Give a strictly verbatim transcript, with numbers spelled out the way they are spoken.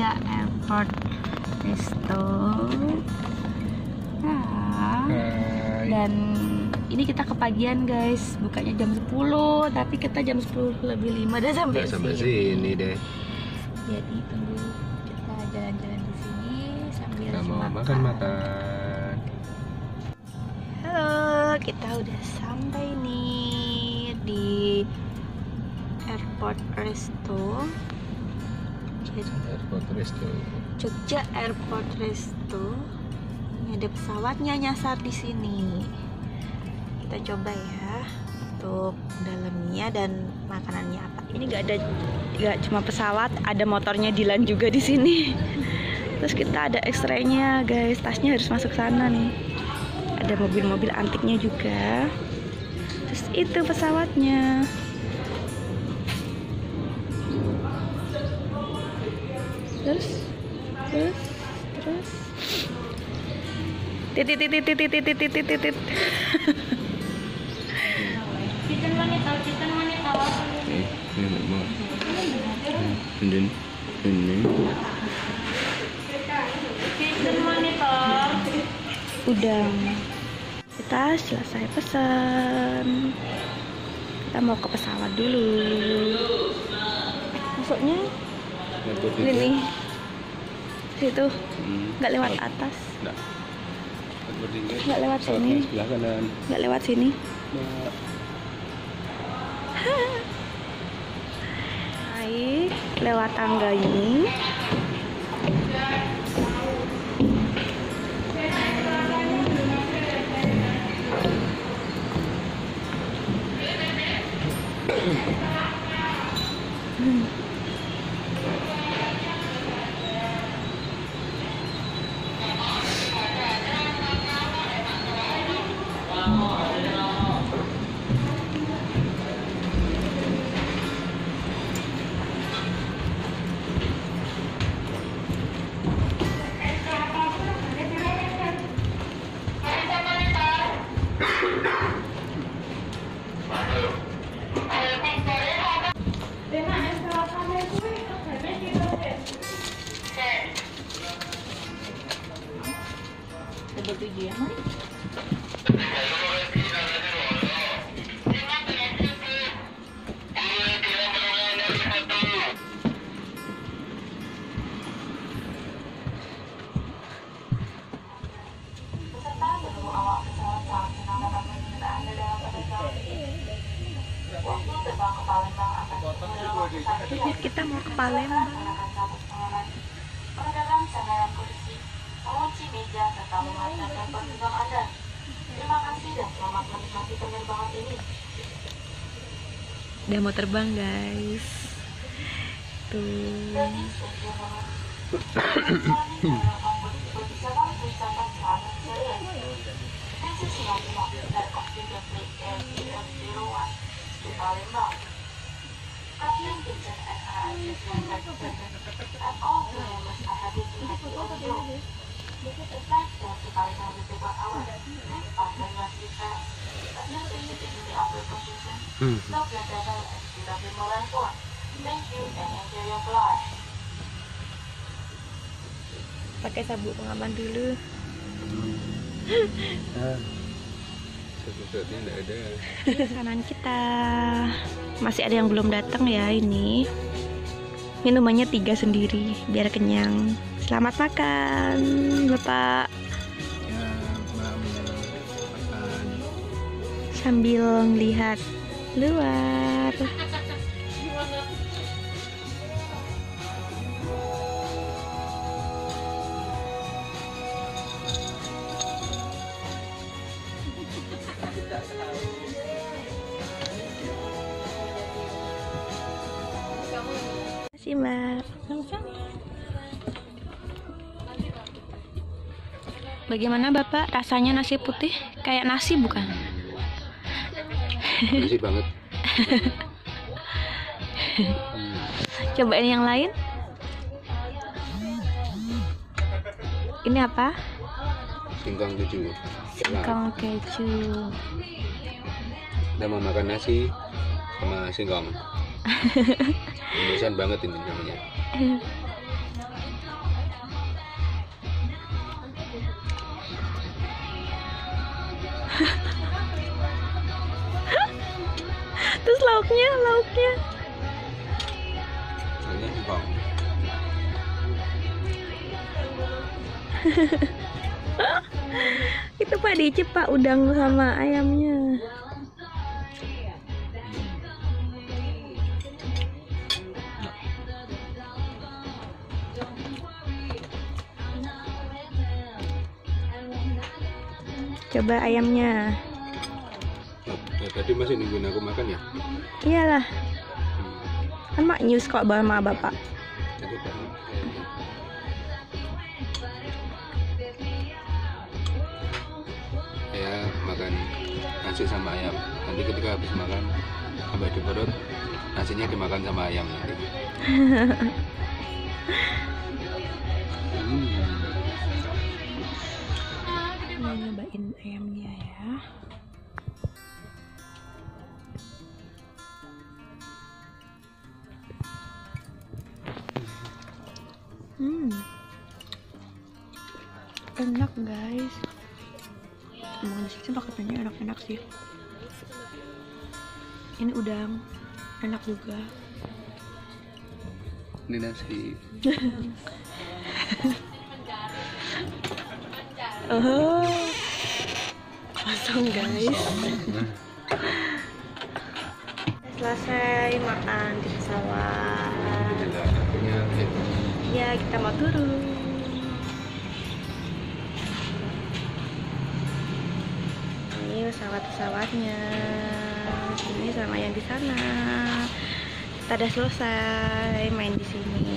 Jogja Airport Resto. Nah, dan ini kita kepagian guys, bukanya jam sepuluh, tapi kita jam sepuluh lebih lima udah sampai, sampai sini. sini deh. Jadi tunggu kita jalan-jalan di sini sambil Kita mau makan. makan-makan. Halo, kita udah sampai nih di Airport Resto. Airport Resto. Jogja Airport Resto. Ini ada pesawatnya nyasar di sini. Kita coba ya untuk dalamnya dan makanannya apa. Ini nggak ada, nggak cuma pesawat, ada motornya Dilan juga di sini. Terus kita ada X-ray-nya guys, tasnya harus masuk sana nih. Ada mobil-mobil antiknya juga. Terus itu pesawatnya. Terus, terus, terus. Titit, titit, titit, titit, titit, titit. Chicken wanita, chicken wanita. Eh, ini mau. Ini, ini. Chicken wanita. Udang. Kita selesai pesan. Kita mau ke pesawat dulu. Masuknya ini nih. Situ. Nggak lewat atas. Nggak lewat sini. Sebelah kanan. Nggak lewat sini. Naik lewat tangga ini. Hmm. Kita mau ke Palembang. Terima kasih dan selamat menikmati penerbangan ini. Udah mau terbang guys. Tuh. Hmm. Pakai sabuk pengaman dulu. Ah, sesuatunya nggak ada. Kanan kita masih ada yang belum datang ya ini. Minumannya tiga sendiri biar kenyang. Selamat makan, Bapak. Ya, makan. Sambil lihat luar. Terima kasih Mbak. Bagaimana Bapak rasanya nasi putih? Kayak nasi bukan? Nasi banget. Cobain yang lain. Ini apa? Singkong keju. Singkong keju. Kita mau makan nasi sama singkong. Indonesian banget ini namanya. Terus lauknya, lauknya. Ini singkong. Itu Pak dicip Pak udang sama ayamnya. Coba ayamnya. Ya, tadi masih nungguin aku makan ya? Iyalah, Hmm. kan Mak news kok sama Bapak. Tadi kan. Saya makan nasi sama ayam. Nanti ketika habis makan sampai di perut, nasinya dimakan sama ayam nanti. Hmm. Mau nyobain ayamnya ya. Hmm, enak guys. Emang di sini makanannya enak-enak sih. Ini udang, enak juga. Ini nasi. Oh, kosong guys. Nah, Selesai makan di pesawat. inilah akhirnya eh, Ya, kita mau turun. Ini pesawat-pesawatnya. Ini sama yang di sana. Kita udah selesai main di sini.